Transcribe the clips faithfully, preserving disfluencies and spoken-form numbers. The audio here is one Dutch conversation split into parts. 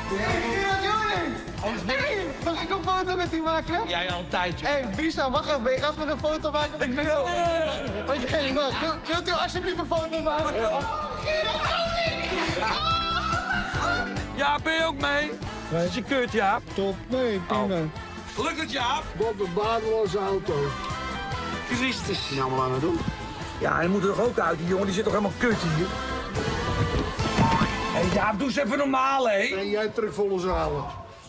Hey, mag ik een foto met u maken? Ja, ja, een tijdje. Hé, hey, Bisa, mag ik weer even een foto maken? Ik wil. Wat jij mag. Wil, wilt u alsjeblieft een foto maken? Jaap, ben je ook mee? Dat is je kut, Jaap. Top, nee, prima. Lukt het, Jaap? Bob, een badeloze auto. Christus. Nou, maar aan het doen. Ja, hij moet er toch ook uit, die jongen. Die zit toch helemaal kut hier? Hé, hey, Jaap, doe eens even normaal, hé. En jij terug volle zalen.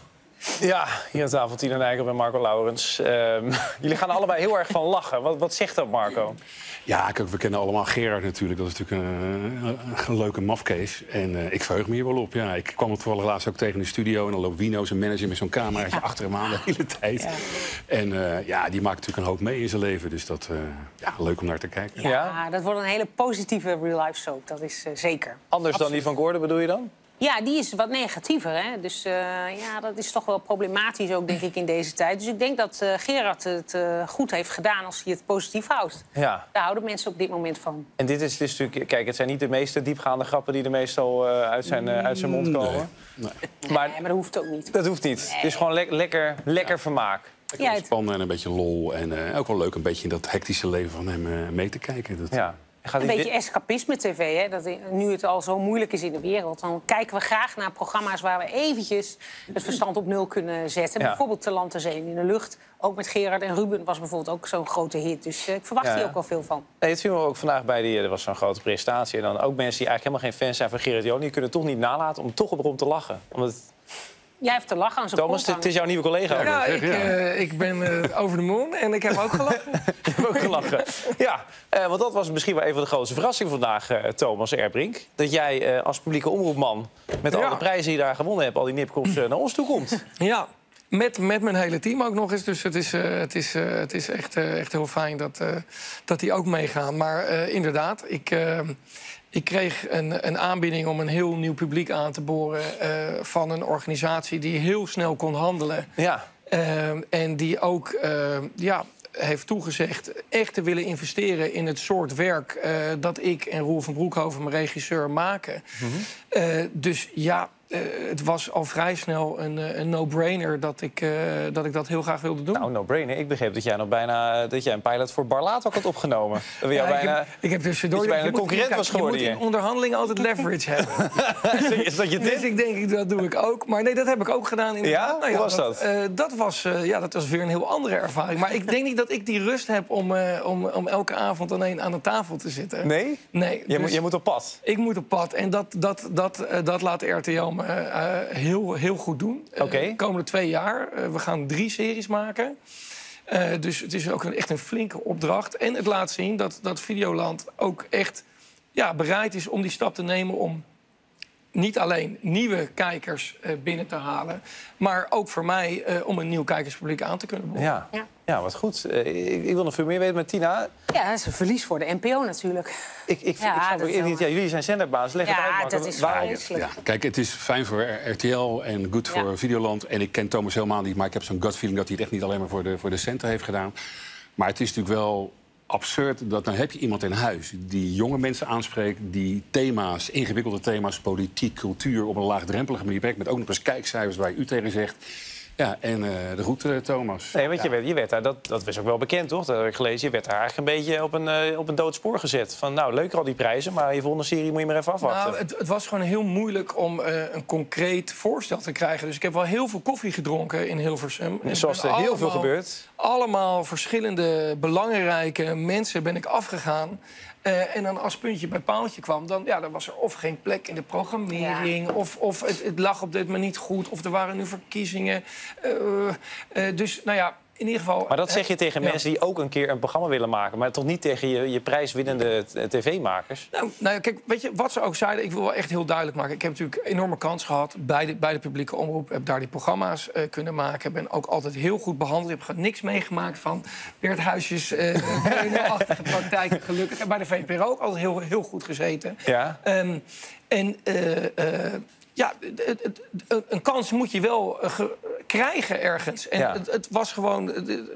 Ja, hier aan tafel Tina Nijkel en Marco Laurens. Uh, jullie gaan allebei heel erg van lachen. Wat, wat zegt dat, Marco? Ja, kijk, we kennen allemaal Gerard natuurlijk. Dat is natuurlijk een, een, een leuke mafkees. En uh, ik verheug me hier wel op. Ja, ik kwam het toevallig laatst ook tegen in de studio. En dan loopt Wino, zijn manager, met zo'n cameraatje ja. achter hem aan de hele tijd. Ja. En uh, ja, die maakt natuurlijk een hoop mee in zijn leven. Dus dat uh, ja, leuk om naar te kijken. Ja, ja, dat wordt een hele positieve real-life soap. Dat is uh, zeker. Anders Absoluut. Dan die van Gordon, bedoel je dan? Ja, die is wat negatiever. Hè? Dus uh, ja, dat is toch wel problematisch ook, denk ik, in deze tijd. Dus ik denk dat uh, Gerard het uh, goed heeft gedaan als hij het positief houdt. Ja. Daar houden mensen op dit moment van. En dit is, dit is natuurlijk... Kijk, het zijn niet de meeste diepgaande grappen die er meestal uh, uit, zijn, uh, uit zijn mond komen. Nee. Nee. Maar, nee, maar dat hoeft ook niet. Dat hoeft niet. Nee. Het is gewoon le lekker, lekker ja. vermaak. Ja, het... Spannen en een beetje lol. En uh, ook wel leuk een beetje in dat hectische leven van hem uh, mee te kijken. Dat... Ja. Gaat een beetje dit... escapisme tv, hè? Dat nu het al zo moeilijk is in de wereld. Dan kijken we graag naar programma's waar we eventjes het verstand op nul kunnen zetten. Ja. Bijvoorbeeld Te Land, Te Zee in de Lucht. Ook met Gerard en Ruben was bijvoorbeeld ook zo'n grote hit. Dus uh, ik verwacht ja, hier ook wel veel van. Nee, het zien we ook vandaag bij die... Er was zo'n grote presentatie. En dan ook mensen die eigenlijk helemaal geen fan zijn van Gerard Joling... die kunnen toch niet nalaten om toch erom te lachen. Omdat... Jij heeft te lachen aan zijn Thomas, het is jouw nieuwe collega. Ja, ik, uh, ik ben uh, over de moon en ik heb ook gelachen. Je hebt ook gelachen. Ja, uh, want dat was misschien wel een van de grootste verrassingen vandaag, uh, Thomas Erdbrink. Dat jij uh, als publieke omroepman met ja. al de prijzen die je daar gewonnen hebt... al die nipkops uh, naar ons toe komt. Ja, met, met mijn hele team ook nog eens. Dus het is, uh, het is, uh, het is echt, uh, echt heel fijn dat, uh, dat die ook meegaan. Maar uh, inderdaad, ik... Uh, Ik kreeg een, een aanbieding om een heel nieuw publiek aan te boren... Uh, van een organisatie die heel snel kon handelen. Ja. Uh, en die ook uh, ja, heeft toegezegd echt te willen investeren... in het soort werk uh, dat ik en Roel van Broekhoven, mijn regisseur, maken. Mm-hmm. uh, dus ja... Uh, het was al vrij snel een, uh, een no-brainer dat ik, uh, dat ik dat heel graag wilde doen. Nou, no-brainer. Ik begreep dat jij nog bijna dat jij een pilot voor Barlaat ook had opgenomen. Dat ja, bijna, ik, heb, ik heb tussendoor... Dat je bijna een concurrent kijk, was geworden. Je moet in onderhandelingen altijd leverage hebben. Is dat je dus ik denk, dat doe ik ook. Maar nee, dat heb ik ook gedaan. In ja? Nou ja? Hoe was dat? Dat, uh, dat, was, uh, ja, dat was weer een heel andere ervaring. Maar ik denk niet dat ik die rust heb om, uh, om, om elke avond alleen aan de tafel te zitten. Nee? Nee. Je, dus moet, je moet op pad? Ik moet op pad. En dat, dat, dat, uh, dat laat R T L me... Uh, Heel, heel goed doen. Okay. Uh, de komende twee jaar. Uh, we gaan drie series maken. Uh, dus het is ook een, echt een flinke opdracht. En het laat zien dat, dat Videoland ook echt ja, bereid is om die stap te nemen... om niet alleen nieuwe kijkers uh, binnen te halen... maar ook voor mij uh, om een nieuw kijkerspubliek aan te kunnen boren. Ja. Ja. Ja, wat goed. Uh, ik, ik wil nog veel meer weten met Tina. Ja, dat is een verlies voor de N P O natuurlijk. Ik, ik, ja, ik snap ook niet. Ja, jullie zijn zenderbaas. Leg ja, het uit, Marco. dat is vreselijk. Ja, kijk, het is fijn voor R T L en goed voor ja. Videoland. En ik ken Thomas helemaal niet, maar ik heb zo'n gut feeling... dat hij het echt niet alleen maar voor de, voor de centen heeft gedaan. Maar het is natuurlijk wel absurd dat dan heb je iemand in huis... die jonge mensen aanspreekt, die thema's, ingewikkelde thema's... politiek, cultuur, op een laagdrempelige manier werkt... met ook nog eens kijkcijfers waar u tegen zegt... Ja, en uh, de groete, uh, Thomas. Nee, want ja. je, werd, je werd daar, dat, dat was ook wel bekend, toch? Dat heb ik gelezen. Je werd daar eigenlijk een beetje op een, uh, op een dood spoor gezet. Van, nou, leuk al die prijzen, maar je volgende serie moet je maar even afwachten. Nou, het, het was gewoon heel moeilijk om uh, een concreet voorstel te krijgen. Dus ik heb wel heel veel koffie gedronken in Hilversum. En zoals er heel allemaal, veel gebeurt. Allemaal verschillende belangrijke mensen ben ik afgegaan. Uh, en dan als puntje bij paaltje kwam, dan, ja, dan was er of geen plek in de programmering... Ja. of, of het, het lag op dit moment niet goed, of er waren nu verkiezingen. Uh, uh, dus, nou ja, in ieder geval... Maar dat zeg je tegen ja. mensen die ook een keer een programma willen maken... maar toch niet tegen je, je prijswinnende tv-makers? Nou, nou ja, kijk, weet je, wat ze ook zeiden, ik wil wel echt heel duidelijk maken. Ik heb natuurlijk een enorme kans gehad bij de, bij de publieke omroep. Heb daar die programma's uh, kunnen maken. Ben ook altijd heel goed behandeld. Ik heb gewoon niks meegemaakt van Bert Huisjes... Uh, achtige praktijken, gelukkig. En bij de V P R O ook altijd heel, heel goed gezeten. Ja. Um, en... Uh, uh, Ja, het, het, een kans moet je wel uh, krijgen ergens. En ja. het, het was gewoon... Het,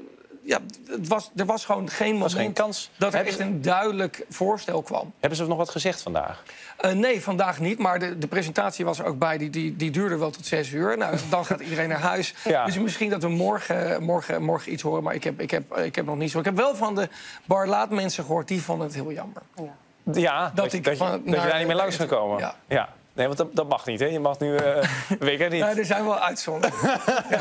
ja, het was, er was gewoon geen moment geen kans. dat er Hebben echt ze- een duidelijk voorstel kwam. Hebben ze nog wat gezegd vandaag? Uh, nee, vandaag niet. Maar de, de presentatie was er ook bij. Die, die, die duurde wel tot zes uur. Nou, dan gaat iedereen naar huis. Ja. Dus misschien dat we morgen, morgen, morgen iets horen. Maar ik heb, ik, heb, ik heb nog niet zo. Ik heb wel van de Bar Laat mensen gehoord. Die vonden het heel jammer. Ja. Ja, dat, ik dat, je, van- dat je naar- daar niet meer langs kan komen. Ja. Ja. Nee, want dat, dat mag niet, hè? Je mag nu... Uh, weet ik niet. Nou, er zijn wel uitzonderingen.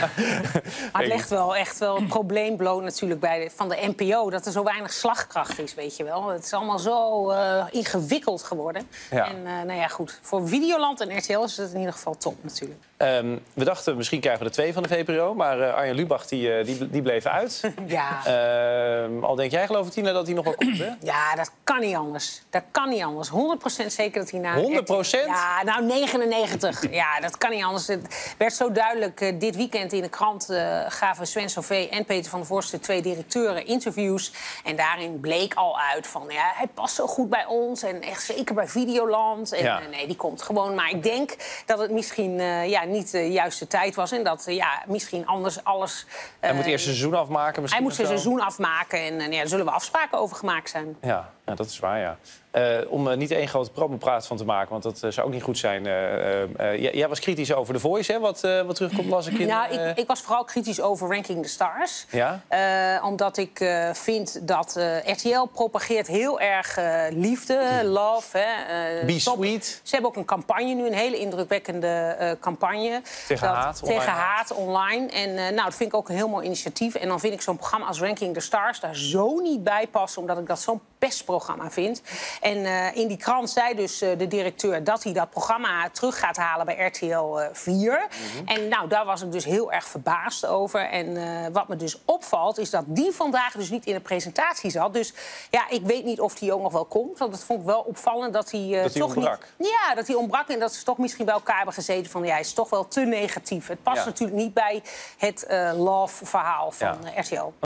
Maar het legt wel echt wel het probleem bloot natuurlijk bij de, van de N P O... dat er zo weinig slagkracht is, weet je wel. Het is allemaal zo uh, ingewikkeld geworden. Ja. En uh, nou ja, goed. Voor Videoland en R T L is het in ieder geval top natuurlijk. Um, we dachten, misschien krijgen we er twee van de V P R O. Maar uh, Arjen Lubach, die, uh, die, die bleef uit. Ja. Uh, al denk jij, geloof ik, Tina, dat hij nog wel komt, hè? Ja, dat kan niet anders. Dat kan niet anders. honderd procent zeker dat hij naar... honderd procent? Ja, nou negenennegentig. Ja, dat kan niet anders. Het werd zo duidelijk. Uh, dit weekend in de krant uh, gaven Sven Sauvé en Peter van der Vorsten... twee directeuren interviews. En daarin bleek al uit van... ja, hij past zo goed bij ons. En echt zeker bij Videoland. En Ja. uh, nee, die komt gewoon. Maar ik denk dat het misschien uh, ja, niet de juiste tijd was. En dat uh, ja, misschien anders alles... Uh, Hij moet eerst zijn seizoen afmaken misschien. Hij moet zijn of zo. seizoen afmaken. En uh, ja, daar zullen we afspraken over gemaakt zijn. Ja, ja, dat is waar, ja. Uh, om uh, niet één grote promopraat van te maken, want dat uh, zou ook niet goed zijn. Uh, uh, jij, jij was kritisch over The Voice, hè? Wat, uh, wat terugkomt, las ik in... Nou, uh... ik, ik was vooral kritisch over Ranking the Stars. Ja? Uh, omdat ik uh, vind dat uh, R T L propageert heel erg uh, liefde, love. Hè, uh, Be stop. sweet. Ze hebben ook een campagne nu, een hele indrukwekkende uh, campagne. Tegen dat, haat, online Tegen haat. haat online. En uh, nou, dat vind ik ook een heel mooi initiatief. En dan vind ik zo'n programma als Ranking the Stars daar zo niet bij passen, omdat ik dat zo'n pestprogramma vind. En uh, in die krant zei dus uh, de directeur dat hij dat programma terug gaat halen bij R T L vier. Mm-hmm. En nou, daar was ik dus heel erg verbaasd over. En uh, wat me dus opvalt, is dat die vandaag dus niet in de presentatie zat. Dus ja, ik weet niet of die ook nog wel komt. Want dat vond ik wel opvallend dat hij uh, Dat hij toch ontbrak. niet... Ja, dat hij ontbrak en dat ze toch misschien bij elkaar hebben gezeten van... ja, hij is toch wel te negatief. Het past Ja. natuurlijk niet bij het uh, love-verhaal van Ja. uh, R T L.